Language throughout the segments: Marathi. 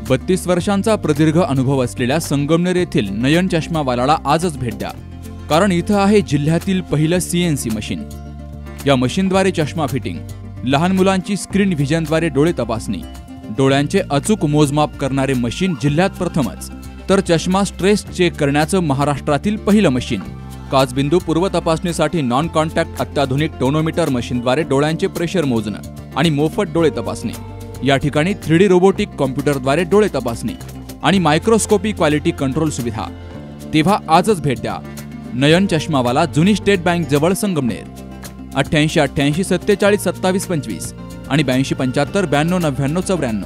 32 वर्षांचा प्रदीर्घ अनुभव असलेल्या संगमनेर येथील नयन चष्मावालाला आजच भेट द्या, कारण इथं आहे जिल्ह्यातील पहिलं CNC मशीन। या मशीनद्वारे चष्मा फिटिंग, लहान मुलांची स्क्रीन व्हिजनद्वारे डोळे तपासणी, डोळ्यांचे अचूक मोजमाप करणारे मशीन जिल्ह्यात प्रथमच, तर चष्मा स्ट्रेस चेक करण्याचं महाराष्ट्रातील पहिलं मशीन। काचबिंदू पूर्व तपासणीसाठी नॉन कॉन्टॅक्ट अत्याधुनिक टोनोमीटर मशीनद्वारे डोळ्यांचे प्रेशर मोजणं आणि मोफत डोळे तपासणी। या ठिकाणी 3D रोबोटिक कॉम्प्युटरद्वारे डोळे तपासणी आणि मायक्रोस्कोपी क्वालिटी कंट्रोल सुविधा। तेव्हा आजच भेट द्या नयन चष्मावाला, जुनी स्टेट बँक जवळ, संगमनेर। 88 88 47 27 25 आणि 82 75 92 99 94।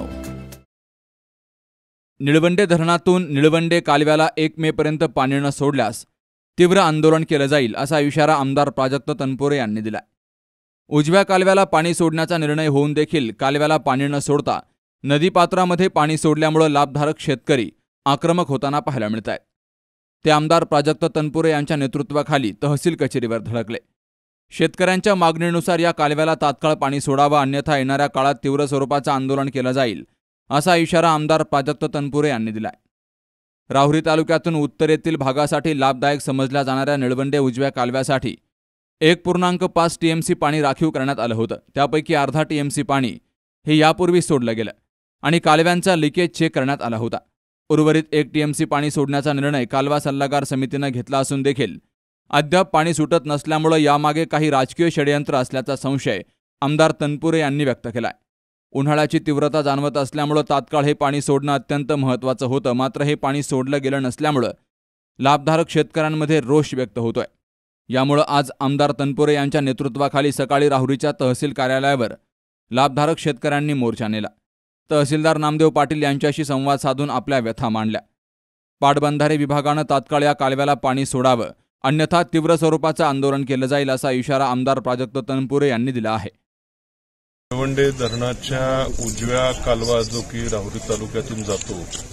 निळवंडे धरणातून निळवंडे कालव्याला 1 मे पर्यंत पाणी न सोडल्यास तीव्र आंदोलन केलं जाईल, असा इशारा आमदार प्राजक्त तनपुरे यांनी दिला। उजव्या कालव्याला पाणी सोडण्याचा निर्णय होऊन देखील कालव्याला पाणी न सोडता नदीपात्रामध्ये पाणी सोडल्यामुळे लाभधारक शेतकरी आक्रमक होताना पाहायला मिळत आहेत। ते आमदार प्राजक्त तनपुरे यांच्या नेतृत्वाखाली तहसील कचेरीवर धडकले। शेतकऱ्यांच्या मागणीनुसार या कालव्याला तात्काळ पाणी सोडावं, अन्यथा येणाऱ्या काळात तीव्र स्वरूपाचं आंदोलन केलं जाईल, असा इशारा आमदार प्राजक्त तनपुरे यांनी दिलाय। राहुरी तालुक्यातून उत्तरेतील भागासाठी लाभदायक समजल्या जाणाऱ्या निळवंडे उजव्या कालव्यासाठी 1.5 TMC पाणी राखीव करण्यात आलं होतं। त्यापैकी अर्धा TMC पाणी हे यापूर्वी सोडलं गेलं आणि कालव्यांचा लिकेज चेक करण्यात आला होता। उर्वरित 1 TMC पाणी सोडण्याचा निर्णय कालवा सल्लागार समितीनं घेतला असून देखील अद्याप पाणी सुटत नसल्यामुळे यामागे काही राजकीय षडयंत्र असल्याचा संशय आमदार तनपुरे यांनी व्यक्त केलाय। उन्हाळ्याची तीव्रता जाणवत असल्यामुळे तात्काळ हे पाणी सोडणं अत्यंत महत्त्वाचं होतं, मात्र हे पाणी सोडलं गेलं नसल्यामुळे लाभधारक शेतकऱ्यांमध्ये रोष व्यक्त होतोय। यामुळे आज आमदार तनपुरे यांच्या नेतृत्वाखाली सकाळी राहुरीच्या तहसील कार्यालयावर लाभधारक शेतकऱ्यांनी मोर्चा नेला। तहसीलदार नामदेव पाटील यांच्याशी संवाद साधून आपल्या व्यथा मांडल्या। पाटबंधारे विभागानं तात्काळ या कालव्याला पाणी सोडावं, अन्यथा तीव्र स्वरूपाचं आंदोलन केलं जाईल, असा इशारा आमदार प्राजक्त तनपुरे यांनी दिला आहे। निळवंडे धरणाच्या उजव्या कालवा जो की राहुरी तालुक्यातून जातो,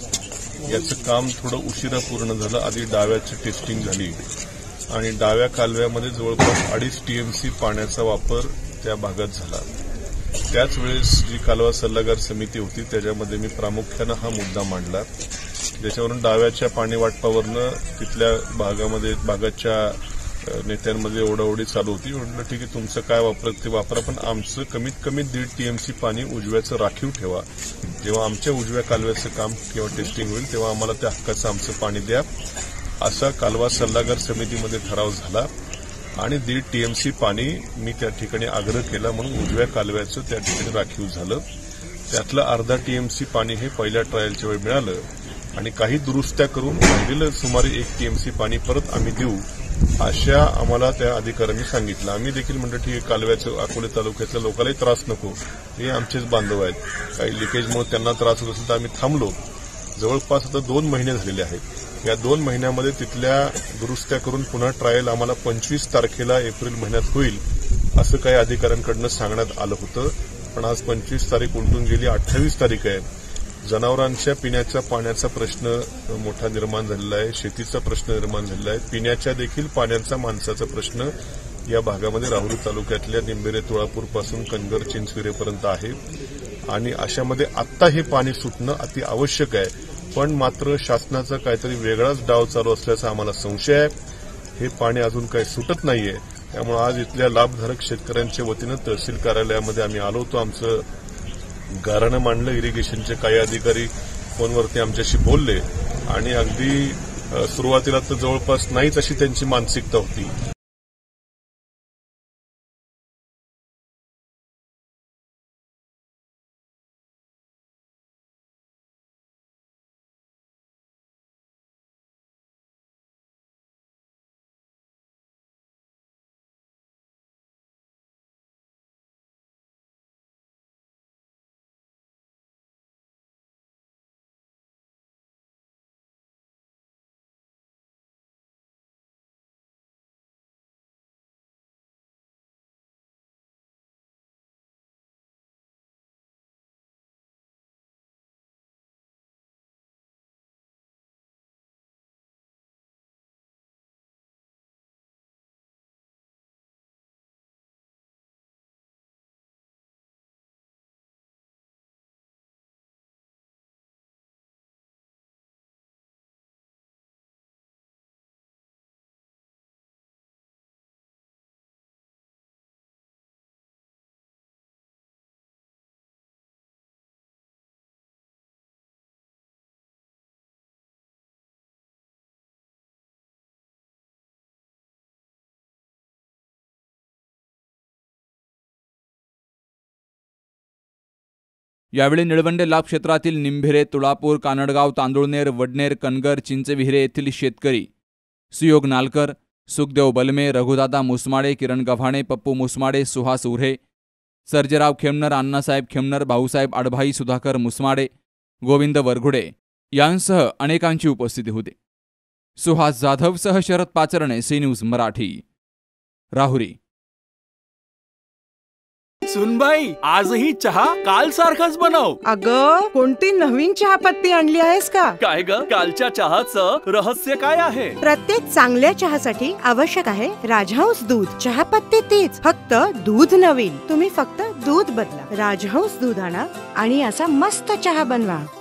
याचं काम थोडं उशिरा पूर्ण झालं। आधी डाव्याची टेस्टिंग झाली आणि डाव्या कालव्यामध्ये जवळपास 2.5 TMC पाण्याचा वापर त्या भागात झाला। त्याच वेळेस जी कालवा सल्लागार समिती होती त्याच्यामध्ये मी प्रामुख्यानं हा मुद्दा मांडला, ज्याच्यावरून डाव्याच्या पाणी वाटपावरनं तिथल्या भागाच्या नेत्यांमध्ये ओढाओढी चालू होती। म्हटलं ठीक आहे, तुमचं काय वापरत ते वापरा, पण आमचं कमीत कमी 1.5 TMC पाणी उजव्याचं राखीव ठेवा। जेव्हा आमच्या उजव्या कालव्याचं काम किंवा टेस्टिंग होईल तेव्हा आम्हाला त्या हक्काचं आमचं पाणी द्या, असा कालवा सल्लागार समितीमध्ये ठराव झाला आणि 1.5 TMC पाणी मी त्या ठिकाणी आग्रह केला, म्हणून उजव्या कालव्याचं त्या ठिकाणी राखीव झालं। त्यातलं अर्धा TMC पाणी हे पहिल्या ट्रायलच्या वेळी मिळालं आणि काही दुरुस्त्या करून राहिलेलं सुमारे 1 TMC पाणी परत आम्ही देऊ, अशा आम्हाला त्या अधिकाऱ्यांनी सांगितलं। आम्ही देखील म्हणलं ठीक आहे, कालव्याचं अकोले तालुक्यातल्या लोकांनाही त्रास नको, हे आमचेच बांधव आहेत, काही लिकेजमुळे त्यांना त्रास होत असेल तर आम्ही थांबलो। जवळपास आता 2 महिने झालेले आहेत। या 2 महिन्यामध्ये तिथल्या दुरुस्त्या करून पुन्हा ट्रायल आम्हाला 25 तारखेला एप्रिल महिन्यात होईल, असं काही अधिकाऱ्यांकडून सांगण्यात आलं होतं, पण आज 25 तारीख उलटून गेली, 28 तारीख आहे। जनावरांच्या पिण्याच्या पाण्याचा प्रश्न मोठा निर्माण झालेला आहे, शेतीचा प्रश्न निर्माण झालेला आहे, पिण्याच्या देखील पाण्याचा माणसाचा प्रश्न या भागामध्ये राहुरी तालुक्यातल्या निंबेरे तुळापूरपासून कनगर चिंचविरेपर्यंत आहे आणि अशामध्ये आत्ता हे पाणी सुटणं अति आवश्यक आहे, पण मात्र शासनाचा काहीतरी वेगळाच डाव चालू असल्याचा आम्हाला संशय आहे। हे पाणी अजून काही सुटत नाहीये, त्यामुळे आज इथल्या लाभधारक शेतकऱ्यांच्या वतीनं तहसील कार्यालयामध्ये आम्ही आलो होतो। आमचं गाऱ्हाणं मांडलं, इरिगेशनचे काही अधिकारी फोनवरती आमच्याशी बोलले आणि अगदी सुरुवातीला तर जवळपास नाहीच अशी त्यांची मानसिकता होती। यावेळी निळवंडे लाभ क्षेत्रातील निंभिरे, तुळापूर, कानडगाव, तांदुळनेर, वडनेर, कनगर, चिंचविहिरे येथील शेतकरी सुयोग नालकर, सुखदेव बलमे, रघुदादा मुसमाडे, किरण गव्हाणे, पप्पू मुसमाडे, सुहास उरे, सर्जेराव खेमनर, अण्णासाहेब खेमनर, भाऊसाहेब आडभाई, सुधाकर मुसमाडे, गोविंद वरघुडे यांसह अनेकांची उपस्थिती होती. सुहास जाधवसह शरद पाचरणे, सी न्यूज मराठी, राहुरी. सुनबाई, आजही चहा काल सारखाच बनव. अगं, कोणती नवीन चहापत्ती आणली आहेस का? काय ग, कालच्या चहाचं रहस्य काय आहे? प्रत्येक चांगल्या चहासाठी आवश्यक आहे राजहंस दूध. चहापत्ती तीच, फक्त दूध नवीन. तुम्ही फक्त दूध बदला. राजहंस दूध आणा आणि असा मस्त चहा बनवा.